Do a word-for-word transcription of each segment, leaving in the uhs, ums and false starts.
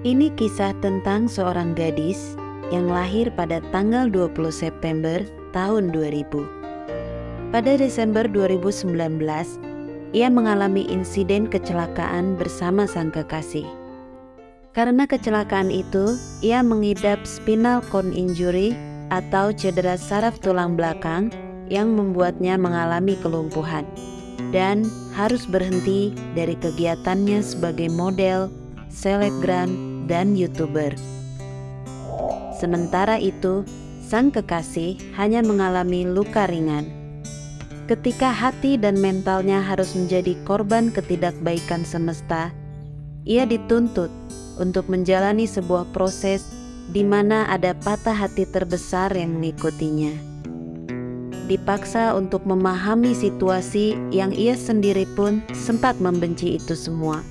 Ini kisah tentang seorang gadis yang lahir pada tanggal dua puluh September tahun dua ribu. Pada Desember dua ribu sembilan belas, ia mengalami insiden kecelakaan bersama sang kekasih. Karena kecelakaan itu, ia mengidap spinal cord injury atau cedera saraf tulang belakang yang membuatnya mengalami kelumpuhan dan harus berhenti dari kegiatannya sebagai model, selebgram, dan YouTuber. Sementara itu, sang kekasih hanya mengalami luka ringan. Ketika hati dan mentalnya harus menjadi korban ketidakbaikan semesta, ia dituntut untuk menjalani sebuah proses di mana ada patah hati terbesar yang mengikutinya. Dipaksa untuk memahami situasi yang ia sendiri pun sempat membenci itu semua.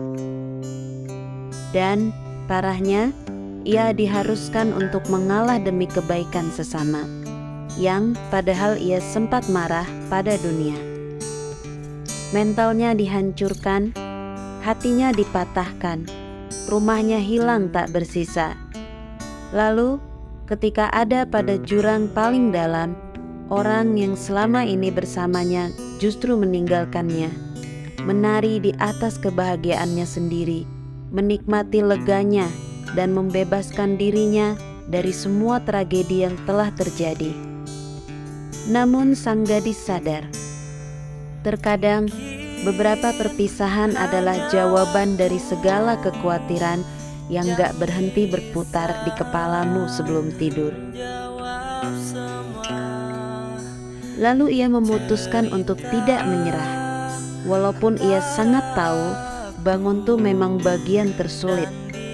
Dan parahnya, ia diharuskan untuk mengalah demi kebaikan sesama, yang padahal ia sempat marah pada dunia. Mentalnya dihancurkan, hatinya dipatahkan, rumahnya hilang tak bersisa. Lalu, ketika ada pada jurang paling dalam, orang yang selama ini bersamanya justru meninggalkannya, menari di atas kebahagiaannya sendiri, menikmati leganya dan membebaskan dirinya dari semua tragedi yang telah terjadi. Namun sang gadis sadar, terkadang beberapa perpisahan adalah jawaban dari segala kekhawatiran yang gak berhenti berputar di kepalamu sebelum tidur. Lalu ia memutuskan untuk tidak menyerah, walaupun ia sangat tahu bangun tuh memang bagian tersulit.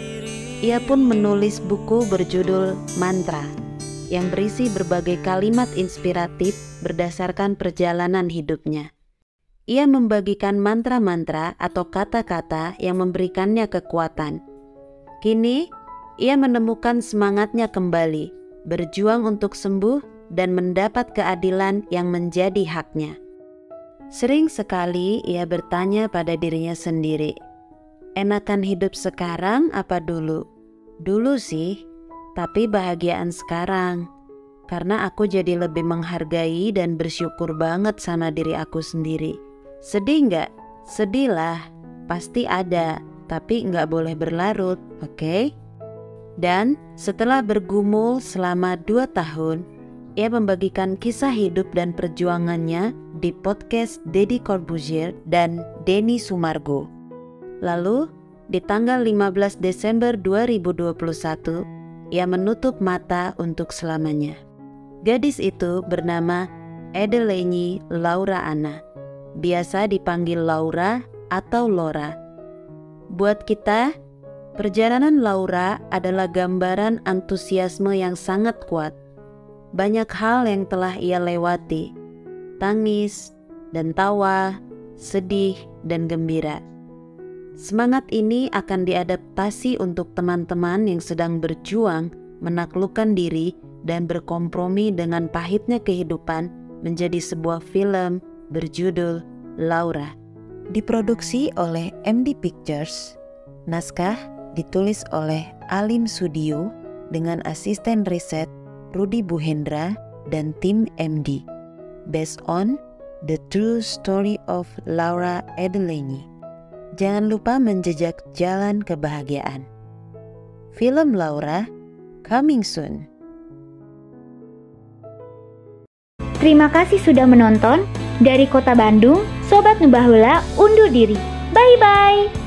Ia pun menulis buku berjudul Mantra yang berisi berbagai kalimat inspiratif berdasarkan perjalanan hidupnya. Ia membagikan mantra-mantra atau kata-kata yang memberikannya kekuatan. Kini, ia menemukan semangatnya kembali, berjuang untuk sembuh dan mendapat keadilan yang menjadi haknya. Sering sekali ia bertanya pada dirinya sendiri, enakan hidup sekarang apa dulu? Dulu sih, tapi bahagiaan sekarang. Karena aku jadi lebih menghargai dan bersyukur banget sama diri aku sendiri. Sedih nggak? Sedih lah, pasti ada, tapi nggak boleh berlarut, oke? Okay? Dan setelah bergumul selama dua tahun, ia membagikan kisah hidup dan perjuangannya di podcast Deddy Corbuzier dan Denny Sumargo. Lalu, di tanggal lima belas Desember dua ribu dua puluh satu, ia menutup mata untuk selamanya. Gadis itu bernama Adeline Laura Anna, biasa dipanggil Laura atau Laura. Buat kita, perjalanan Laura adalah gambaran antusiasme yang sangat kuat. Banyak hal yang telah ia lewati, tangis dan tawa, sedih dan gembira. Semangat ini akan diadaptasi untuk teman-teman yang sedang berjuang menaklukkan diri dan berkompromi dengan pahitnya kehidupan menjadi sebuah film berjudul Laura. Diproduksi oleh M D Pictures, naskah ditulis oleh Alim Sudio dengan asisten riset Rudy Buhendra dan tim M D, based on the true story of Laura Adeline. Jangan lupa menjejak jalan kebahagiaan. Film Laura, coming soon. Terima kasih sudah menonton. Dari Kota Bandung, Sobat Nubaheula undur diri. Bye-bye.